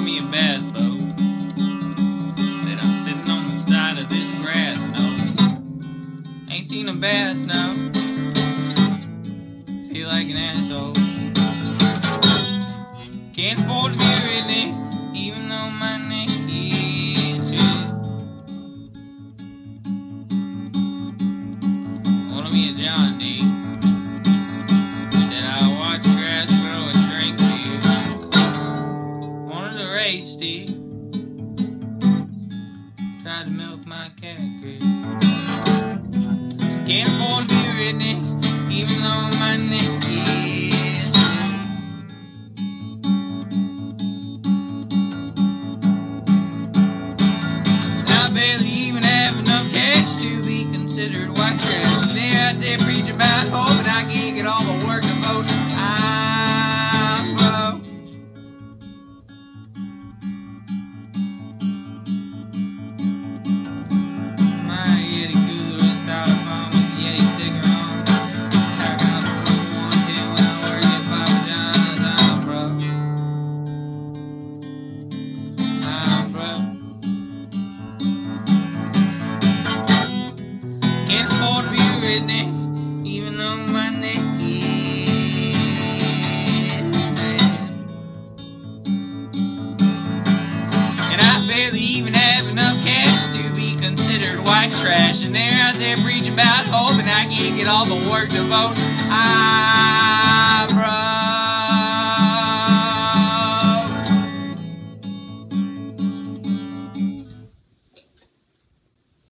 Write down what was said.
me a bass boat. Said I'm sitting on the side of this grass, no. Ain't seen a bass, no. Feel like an asshole. Can't afford to be a redneck, even though my neck is shit. Wanna be a John D. Instead I watch grass grow and drink beer. Wanted a race stick. Tried to milk my cat crib. Can't afford to be a redneck, even though my neck is barely even have enough cash to be considered white trash. And they're out there preaching about hope, and I can't get all the work to vote. I'm broke. My Yeti cooler is styrofoam with the Yeti sticker on. Packing up the 110 when I work at Papa John's. I'm broke. I'm broke. Can't afford to be a redneck, even though my neck is bad. And I barely even have enough cash to be considered white trash. And they're out there preaching about hope, and I can't get all the work to vote.